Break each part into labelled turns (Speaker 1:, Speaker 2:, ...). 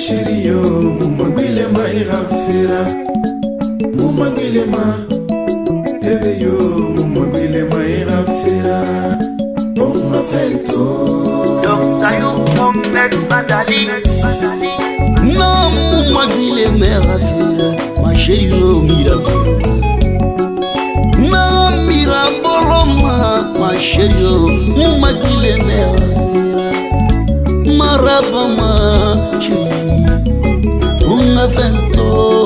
Speaker 1: Cherio, mumagwile ma irafira, mumagwile ma ebeyo, mumagwile ma irafira, pomma fento.
Speaker 2: Doctor, you come next Sandali.
Speaker 3: No, mumagwile ma irafira, ma cherio mirabolo. No, mirabolo ma cherio, mumagwile ma irafira, maraba ma cherio. Una vento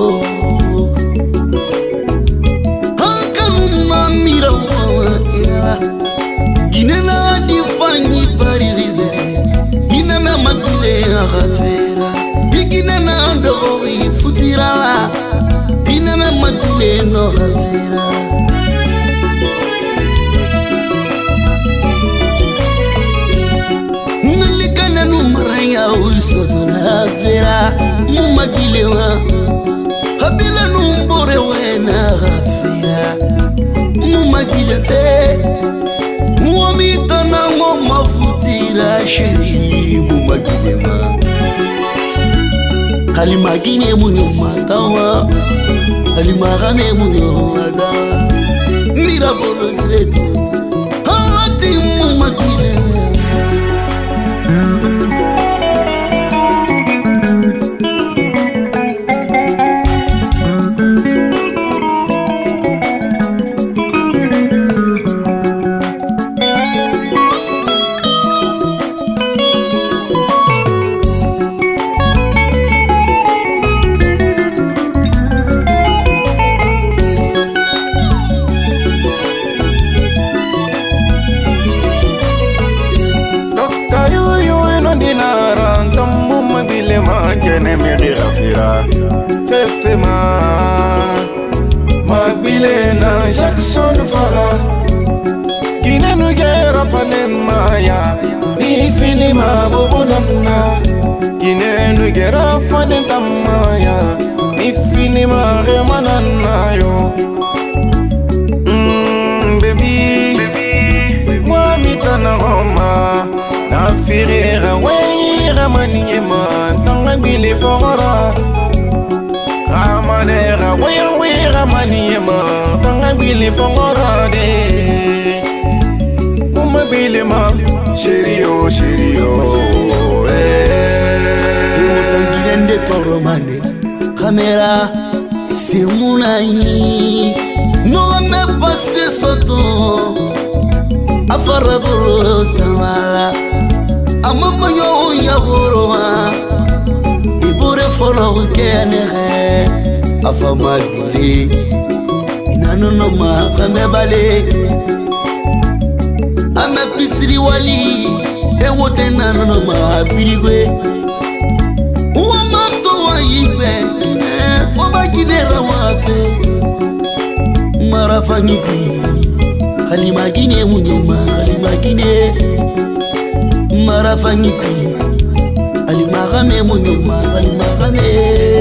Speaker 3: Hanka numa mira wana Ginena di fanyi pari ribe Gina me magule agafera Ginena ndori futira la Gina me magule no agafera Nalikana numaraya uisodona vera Mumagile wa Habila numbore wena gafira Mumagile fe Mwamita na ngoma futira shiri Mumagile wa Kalimagine munyo matawa Kalimagame munyo matawa Mirabolo veto Hawati mumagile wa
Speaker 1: Kene meri rafira Fefe Magbile na Jackson fara Kine nu gera fanen maya Ni fili ma bobonana Kine nu gera fanen tamaya Ni fili ma remanana yo Baby Mwamita na Roma Na firira weira maniema Bile fora Ramanera weira maniema Tanga bile fora de Mumagwile ma Cherio
Speaker 3: Mutangirende toro mane Kamera Simunaini No me passe soto Afara bolo tamala Amama yo yagoroa Ibure follow kenere Afama gili Inanono ma kamebale Ame pisiri wali Ewote nanono ma pirigwe Uwamato wa yipe Oba kidera wafe Marafanyiki Kalimagine munyuma Kalimagine Marafanyiki Alimagame munyuma Alimagame